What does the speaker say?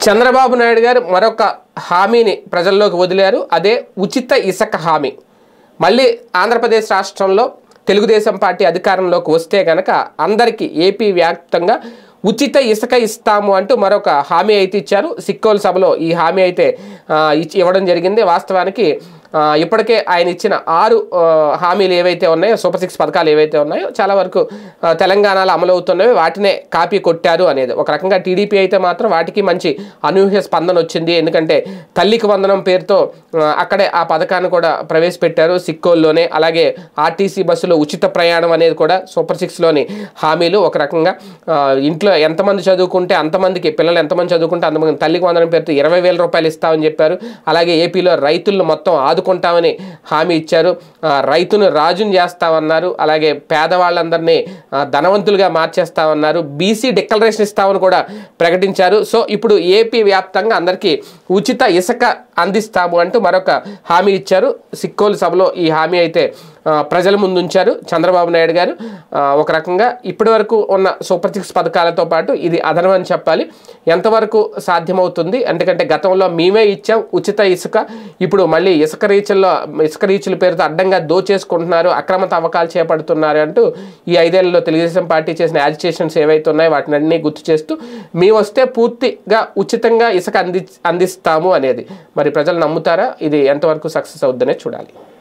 చంద్రబాబు నాయుడు గారు మరొక హామీని ప్రజల్లోకి వదిలారు. అదే ఉచిత ఇసుక హామీ. మళ్ళీ ఆంధ్రప్రదేశ్ రాష్ట్రంలో తెలుగుదేశం పార్టీ అధికారంలోకి వస్తే కనుక అందరికీ ఏపీ వ్యాప్తంగా ఉచిత ఇసుక ఇస్తాము అంటూ మరొక హామీ అయితే ఇచ్చారు. సిక్కోలు సభలో ఈ హామీ అయితే ఇవ్వడం జరిగింది. వాస్తవానికి ఇప్పటికే ఆయన ఇచ్చిన 6 హామీలు ఏవైతే ఉన్నాయో, సూపర్ 6 పథకాలు ఏవైతే ఉన్నాయో చాలా వరకు తెలంగాణలో అమలవుతున్నవి వాటినే కాపీ కొట్టారు అనేది ఒక రకంగా. టీడీపీ అయితే మాత్రం వాటికి మంచి అనూహ్య స్పందన వచ్చింది. ఎందుకంటే తల్లికి వందనం పేరుతో అక్కడే ఆ పథకాన్ని కూడా ప్రవేశపెట్టారు సిక్కోల్లోనే. అలాగే ఆర్టీసీ బస్సులో ఉచిత ప్రయాణం అనేది కూడా సూపర్ 6లోని హామీలు. ఒక రకంగా ఇంట్లో ఎంతమంది చదువుకుంటే అంతమందికి, పిల్లలు ఎంతమంది చదువుకుంటే అంతమంది తల్లికి వందనం పేరుతో 20,000 రూపాయలు ఇస్తామని చెప్పారు. అలాగే ఏపీలో రైతులను మొత్తం ఆదుకుంటామని హామీ ఇచ్చారు. రైతును రాజుని చేస్తామన్నారు. అలాగే పేదవాళ్ళందరినీ ధనవంతులుగా మార్చేస్తామన్నారు. బీసీ డిక్లరేషన్ ఇస్తామని కూడా ప్రకటించారు. సో ఇప్పుడు ఏపీ వ్యాప్తంగా అందరికీ ఉచిత ఇసుక అందిస్తాము అంటూ మరొక హామీ ఇచ్చారు. సిక్కోలు సభలో ఈ హామీ అయితే ప్రజల ముందు ఉంచారు చంద్రబాబు నాయుడు గారు. ఒక రకంగా ఇప్పటి వరకు ఉన్న సూపర్ 6 పథకాలతో పాటు ఇది అదనం అని చెప్పాలి. ఎంతవరకు సాధ్యమవుతుంది? ఎందుకంటే గతంలో మేమే ఇచ్చాం ఉచిత ఇసుక, ఇప్పుడు మళ్ళీ ఇసుక రీచుల పేరుతో అడ్డంగా దోచేసుకుంటున్నారు, అక్రమ తవ్వకాలు చేపడుతున్నారు అంటూ ఈ 5 ఏళ్లలో తెలుగుదేశం పార్టీ చేసిన యాజిటేషన్స్ ఏవైతే ఉన్నాయో వాటిని అన్నీ గుర్తు చేస్తూ మేము వస్తే పూర్తిగా ఉచితంగా ఇసుక అందిస్తాము అనేది. మరి ప్రజలు నమ్ముతారా? ఇది ఎంతవరకు సక్సెస్ అవుద్దనే చూడాలి.